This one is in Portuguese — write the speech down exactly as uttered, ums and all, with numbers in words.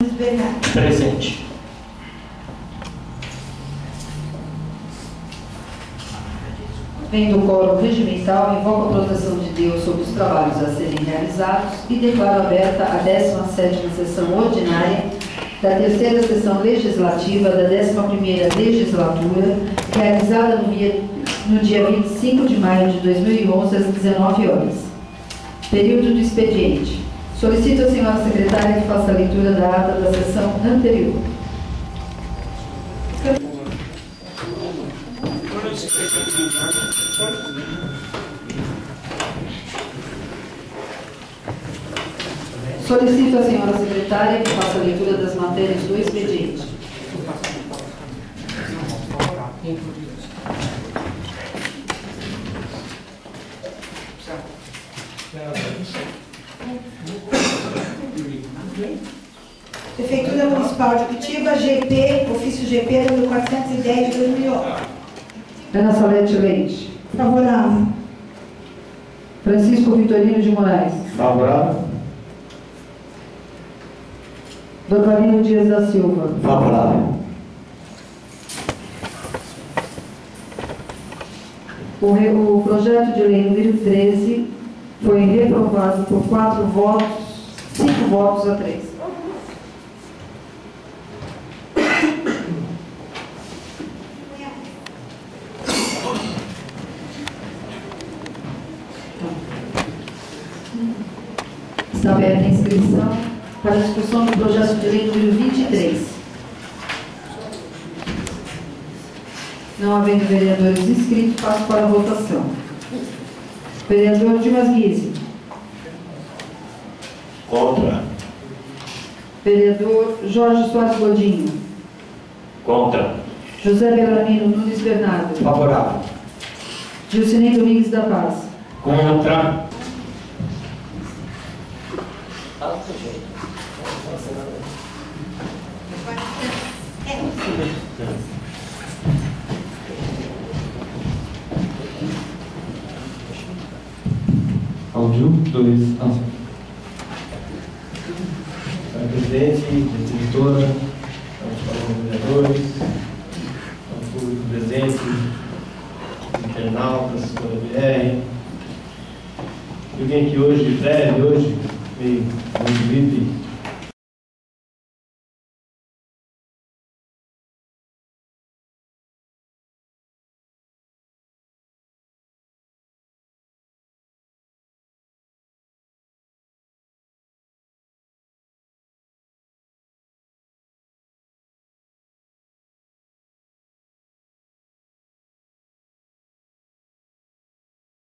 Bernardo. Presente. Vendo o quórum regimental, invoco a proteção de Deus sobre os trabalhos a serem realizados e declaro aberta a décima sétima sessão ordinária da terceira sessão legislativa da décima primeira legislatura, realizada no dia, no dia vinte e cinco de maio de dois mil e onze, às dezenove horas. Período do expediente. Solicito a senhora secretária que faça a leitura da ata da sessão anterior. Solicito a senhora secretária que faça a leitura das matérias do expediente. Prefeitura Municipal de Curitiba, G P, ofício G P número quatrocentos e dez de dois mil e onze. Ana Salete Leite. Favorável. Francisco Vitorino de Moraes. Favorável. Dorvalino Dias da Silva. Favorável. O, re, o projeto de lei número treze foi reprovado por quatro votos, cinco votos a três. Está aberta a inscrição para a discussão do projeto de lei número vinte e três. Não havendo vereadores inscritos, passo para a votação. Vereador Dimas Guise. Contra. Vereador Jorge Soares Godinho. Contra. José Belarmino Nunes Bernardo. Favorável. Gilcinei Domingues da Paz. Contra. Áudio dois. Ah. Senhor presidente, diretora, aos vereadores, ao público presente, internautas, pela B R. Eu vim aqui hoje, breve, hoje, meio de gripe,